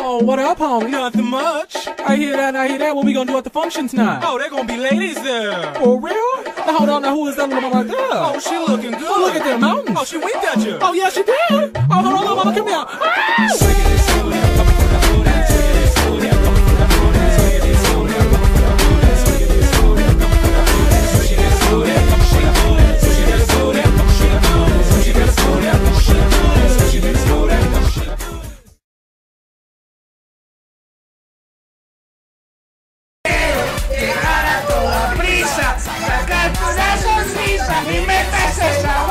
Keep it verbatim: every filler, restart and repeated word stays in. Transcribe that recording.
Oh, what up, homie? Nothing much. I hear that, I hear that. What we gonna do at the function tonight? Oh, there gonna be ladies there. For real? Now, hold on, now who is that little mama right there? Oh, she looking good. Oh, look at them mountains. Oh, she winked at you. Oh, yeah, she did. Oh, hold on, little mama, come here. Ah! Llegar a toda prisa, sacar toda sonrisa y meterse esa